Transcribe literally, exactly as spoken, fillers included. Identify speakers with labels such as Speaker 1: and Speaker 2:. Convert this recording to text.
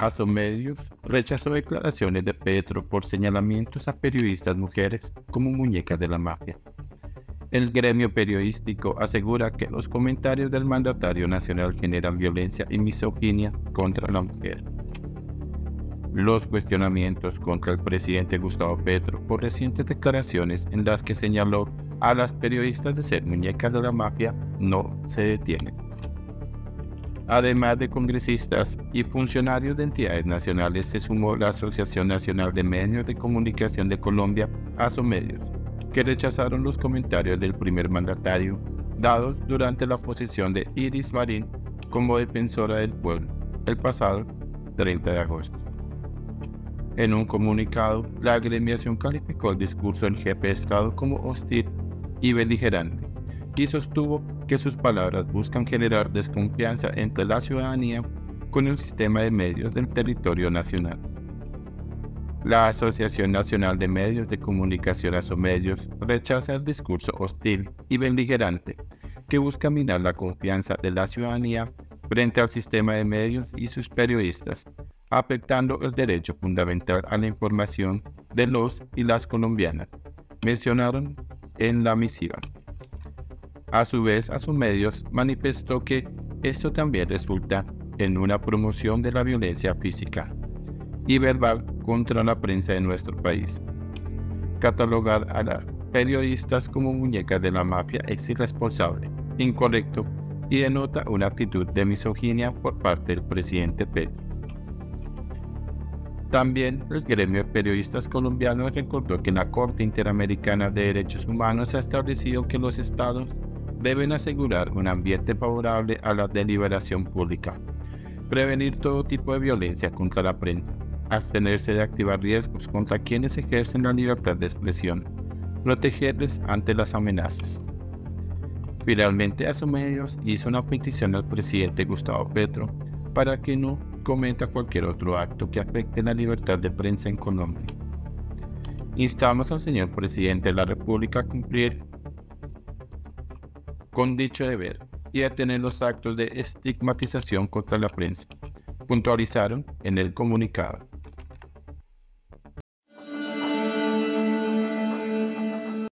Speaker 1: Asomedios rechazó declaraciones de Petro por señalamientos a periodistas mujeres como muñecas de la mafia. El gremio periodístico asegura que los comentarios del mandatario nacional generan violencia y misoginia contra la mujer. Los cuestionamientos contra el presidente Gustavo Petro por recientes declaraciones en las que señaló a las periodistas de ser muñecas de la mafia no se detienen. Además de congresistas y funcionarios de entidades nacionales, se sumó la Asociación Nacional de Medios de Comunicación de Colombia, Asomedios, que rechazaron los comentarios del primer mandatario dados durante la posición de Iris Marín como defensora del pueblo el pasado treinta de agosto. En un comunicado, la agremiación calificó el discurso del jefe de Estado como hostil y beligerante y sostuvo que sus palabras buscan generar desconfianza entre la ciudadanía con el sistema de medios del territorio nacional. La Asociación Nacional de Medios de Comunicación Asomedios rechaza el discurso hostil y beligerante que busca minar la confianza de la ciudadanía frente al sistema de medios y sus periodistas, afectando el derecho fundamental a la información de los y las colombianas, mencionaron en la misiva. A su vez, Asomedios manifestó que esto también resulta en una promoción de la violencia física y verbal contra la prensa de nuestro país. Catalogar a las periodistas como muñecas de la mafia es irresponsable, incorrecto y denota una actitud de misoginia por parte del presidente Petro. También el gremio de periodistas colombianos recordó que la Corte Interamericana de Derechos Humanos ha establecido que los estados deben asegurar un ambiente favorable a la deliberación pública, prevenir todo tipo de violencia contra la prensa, abstenerse de activar riesgos contra quienes ejercen la libertad de expresión, protegerles ante las amenazas. Finalmente, Asomedios hizo una petición al presidente Gustavo Petro para que no cometa cualquier otro acto que afecte la libertad de prensa en Colombia. Instamos al señor presidente de la República a cumplir con dicho deber y detener los actos de estigmatización contra la prensa, puntualizaron en el comunicado.